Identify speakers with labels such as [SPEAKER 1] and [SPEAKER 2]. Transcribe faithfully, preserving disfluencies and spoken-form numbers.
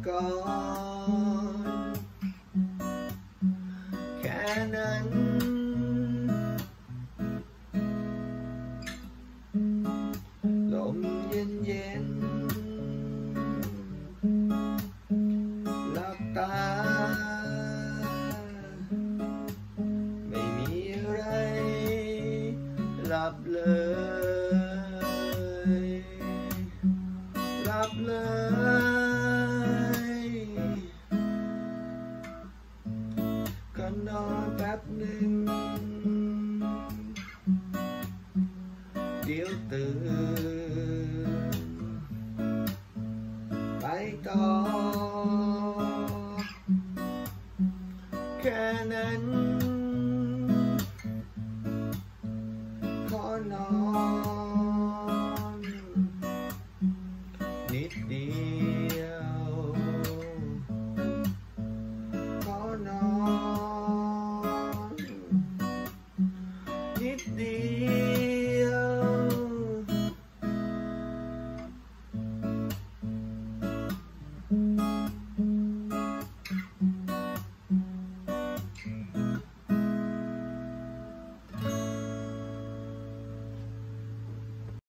[SPEAKER 1] ก่อนแค่นั้นลมเย็นเย็นหลับตาไม่มีอะไรหลับเลยหลับเลยก็นอนแป๊บหนึ่งเดี๋ยวตื่นไปต่อ